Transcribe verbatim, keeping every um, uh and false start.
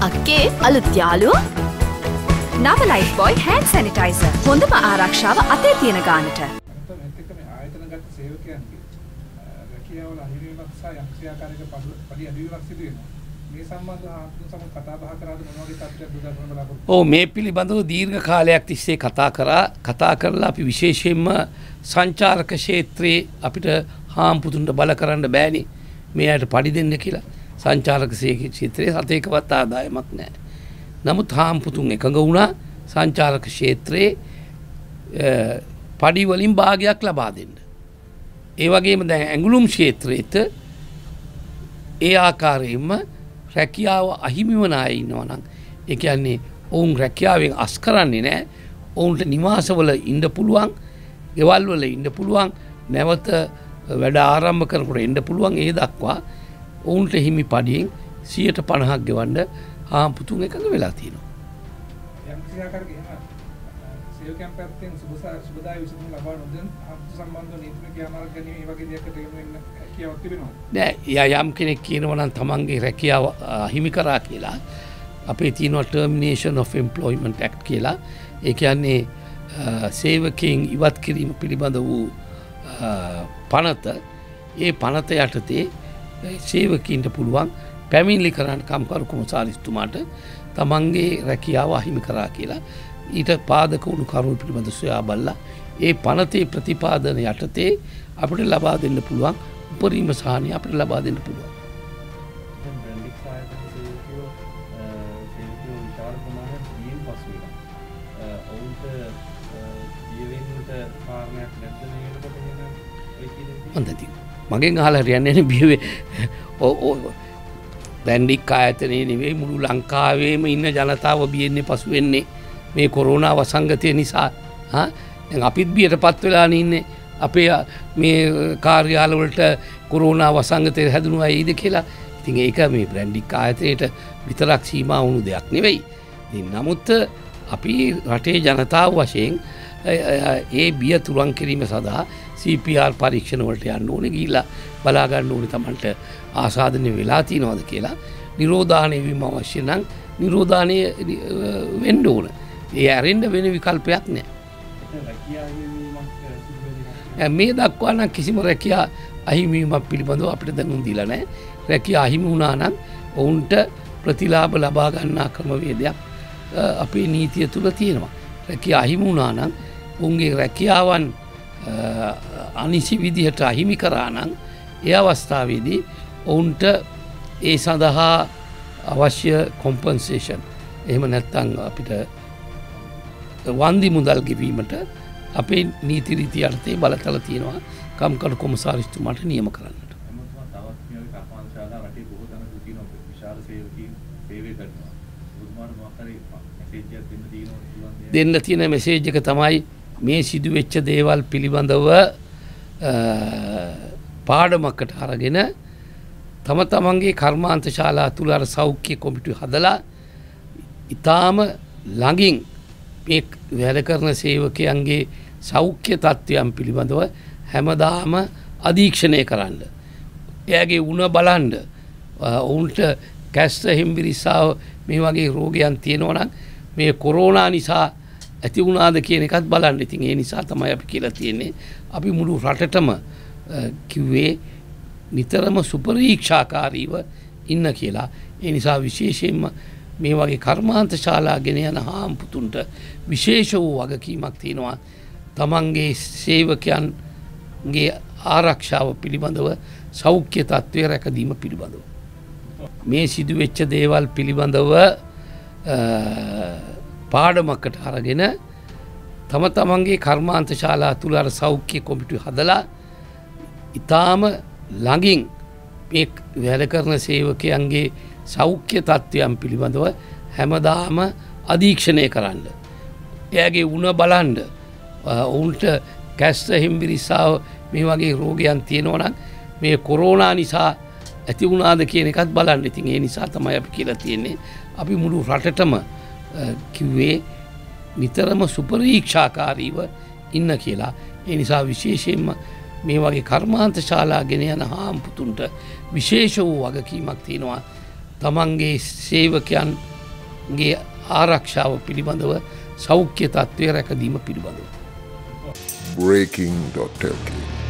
අක්කේ අලුත් යාළුවා නව ලයිෆ් බොයි හෑන්ඩ් සැනිටයිසර් හොඳම ආරක්ෂාව අතේ තියෙන ගානට. මේක මේ ආයතන ගත සේවකයන්ගේ රැකියාවල අහිමිවීමක් සහ යක්ෂයාකාරයක පඩි අඩුවීමක් සිදු වෙනවා. මේ සම්බන්ධව ආත්ම සම කතා බහ කරාද මොන වගේ තත්ත්වයක් දුරදරන බලාපොරොත්තු? ඔව් මේ පිළිබඳව දීර්ඝ කාලයක් තිස්සේ කතා කරා කතා කරලා අපි විශේෂයෙන්ම සංචාරක ක්ෂේත්‍රයේ අපිට හාම්පුතුන්ට බල කරන්න බෑනේ මේ අයට පඩි දෙන්න කියලා. සංචාරක ක්ෂේත්‍රයේ සතේකවත් ආදායමක් නැහැ. නමුත් හාම්පුතුන් එකඟ වුණා සංචාරක ක්ෂේත්‍රයේ පඩි වලින් භාගයක් ලබා දෙන්න. ඒ වගේම දැන් ඇඟලුම් ක්ෂේත්‍රයේත් ඒ ආකාරයෙන්ම රැකියාව අහිමි වන අය ඉන්නවා නම් ඒ කියන්නේ ඔවුන් රැකියාවෙන් අස් කරන්නේ නැහැ. ඔවුන්ට නිවාසවල ඉන්න පුළුවන්, ගෙවල් වල ඉන්න පුළුවන්, නැවත වැඩ ආරම්භ කරනකොට එන්න පුළුවන්. ඒ දක්වා ඔවුන්ට හිමි පඩියෙන් සියයට පනහක් ගෙවන්න හාම්පුතුන් එකඟ වෙලා තියෙනවා. යම් කිසි ආකාරයක එහෙම සේවකයන් පැත්තෙන් සුබදායි විසඳුම් ලබා නොදෙන හාම්පුතු සම්බන්ධව නීතිමය ක්‍රියාමාර්ග ගැනීම මේ වගේ දෙයකට යොමු වෙන්න හැකියාවක් තිබෙනවා. නෑ යම් කෙනෙක් කියනවා නම් තමන්ගේ රැකියාව අහිමි කරා කියලා අපේ තියෙනවා Termination of Employment Act කියලා. ඒ කියන්නේ සේවකයන් ඉවත් කිරීම පිළිබඳ වූ පනත. ඒ පනත යටතේ සේවකීන්ට පුළුවන් පැමිණිලි කරන්න කම්කරු කොමසාරිස්තුමාට තමන්ගේ රැකියාව අහිමි කරා කියලා ඊට පාදක වුණු කරුණු පිළිබඳ සොයා බලලා ඒ පනතේ ප්‍රතිපාදන යටතේ අපිට ලබා දෙන්න පුළුවන් උපරිම සහනය අපිට ලබා දෙන්න පුළුවන්. දැන් බ්‍රැන්ඩික් සායතන සේවකයෝ සේවකයෝ විශාල ප්‍රමාණයක් දීන් පසු වෙනවා. ඔවුන්ට ජීවෙන්නට කාරණයක් නැද්ද මේකට එහෙම ඒ කියන්නේ? හොඳයි. මගෙන් අහලා හරියන්නේ නැහැ බියවේ. ඔව් බ්‍රැන්ඩික් ආයතනයේ නෙවෙයි මුළු ලංකාවේම ඉන්න ජනතාව බියෙන්නේ පසු වෙන්නේ මේ කොරෝනා වසංගතය නිසා. හා දැන් අපිත් බියටපත් වෙලා ඉන්නේ. අපේ මේ කාර්යාලවලට කොරෝනා වසංගතය හැදුණා ඇයිද කියලා. ඉතින් ඒක මේ බ්‍රැන්ඩික් ආයතනයේට විතරක් සීමා වුණු දෙයක් නෙවෙයි. ඉතින් නමුත් අපි රටේ ජනතාව වශයෙන් ඒ බිය තුරන් කිරීම සඳහා C P R පරීක්ෂණ වලට යන්න ඕනේ ගිහිල්ලා බලා ගන්න ඕනේ Tamanට ආසාදනය වෙලා තියෙනවද කියලා. නිරෝධානය වීම අවශ්‍ය නම් නිරෝධානය වෙන්න ඕන. ඒ ඇරෙන්න වෙන විකල්පයක් නැහැ. මේ දක්වා නම් කිසිම රැකියා අහිමිවීමක් පිළිබඳව අපිට දැනුම් දීලා නැහැ. රැකියා අහිමි වුණා නම් ඔවුන්ට ප්‍රතිලාභ ලබා ගන්නා ක්‍රමවේදයක් අපේ නීතිය තුල තියෙනවා. රැකියා අහිමි වුණා නම් ඔවුන්ගේ රැකියාවන් අනිසි විදිහට අහිමි කරා නම් ඒ අවස්ථාවේදී ඔවුන්ට ඒ සඳහා අවශ්‍ය කොම්පන්සේෂන් එහෙම නැත්නම් අපිට වන්දි මුදල් ගෙවීමට අපේ නීති රීති යටතේ බලතල තියෙනවා කම්කරු කොමසාරිස්තුමාට නියම කරන්නට. දෙන්න තියෙන මෙසේජ් එක තමයි මේ සිදුවෙච්ච දේවල් පිළිබඳව පාඩමකට අරගෙන තම තමන්ගේ කර්මාන්ත ශාලා තුල අර සෞඛ්‍ය කොමිටුව හදලා ඊටාම ළඟින් මේ වැඩ කරන සේවකයන්ගේ සෞඛ්‍ය තත්ත්වයන් පිළිබඳව හැමදාම අධීක්ෂණය කරන්න. එයාගේ උණ බලන්න. ඔවුන්ට කැස්ස හෙම්බිරිස්සාව මේ වගේ රෝගයන් තියෙනවා නම් මේ කොරෝනා නිසා ඇති වුණාද කියන එකත් බලන්න. ඉතින් ඒ නිසා තමයි අපි කියලා තියෙන්නේ අපි මුළු රටටම කිව්වේ නිතරම සුපරීක්ෂාකාරීව ඉන්න කියලා. ඒ නිසා විශේෂයෙන්ම මේ වගේ කර්මාන්ත ශාලා ගෙන යන හාම්පුතුන්ට විශේෂ වූ වගකීමක් තියෙනවා. තමන්ගේ සේවකයන්ගේ ආරක්ෂාව පිළිබඳව සෞඛ්‍ය තත්ත්වය රැකදීම පිළිබඳව මේ සිදුවෙච්ච දේවල් පිළිබඳව පාඩමකට අරගෙන තම තමන්ගේ කර්මාන්ත ශාලා තුල අර සෞඛ්‍ය කොමිටුව හදලා ඊටාම ළඟින් මේ වැඩ කරන සේවකයන්ගේ සෞඛ්‍ය තත්ත්වයන් පිළිබඳව හැමදාම අධීක්ෂණය කරන්න. එයාගේ උණ බලන්න. ඔවුන්ට කැස්ස හෙම්බිරිස්සාව මේ වගේ රෝගයන් තියෙනවා නම් මේ කොරෝනා නිසා ඇති වුණාද කියන එකත් බලන්න. ඉතින් ඒ නිසා තමයි අපි කියලා තියෙන්නේ අපි මුළු රටටම කිව්වේ නිතරම සුපරීක්ෂාකාරීව ඉන්න කියලා. ඒ නිසා විශේෂයෙන්ම මේ වගේ කර්මාන්ත ශාලා ගෙන යන හාම්පුතුන්ට විශේෂ වූ වගකීමක් තියෙනවා. තමන්ගේ සේවකයන්ගේ ගේ ආරක්ෂාව පිළිබඳව සෞඛ්‍ය තත්ත්වය රැකදීම පිළිබඳව. breaking dot l k